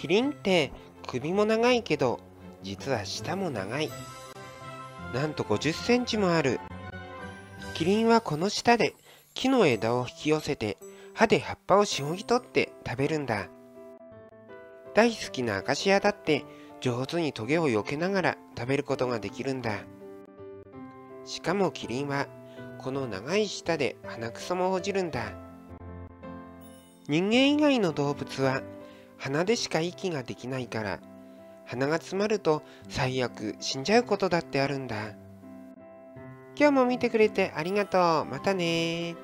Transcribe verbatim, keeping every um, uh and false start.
キリンって首も長いけど、実は舌も長い。なんとごじゅっセンチもある。キリンはこの舌で木の枝を引き寄せて、歯で葉っぱをしごぎ取って食べるんだ。大好きなアカシアだって上手にトゲを避けながら食べることができるんだ。しかもキリンはこの長い舌で鼻くそもほじるんだ。人間以外の動物は鼻でしか息ができないから、鼻が詰まると最悪死んじゃうことだってあるんだ。今日も見てくれてありがとう。またね。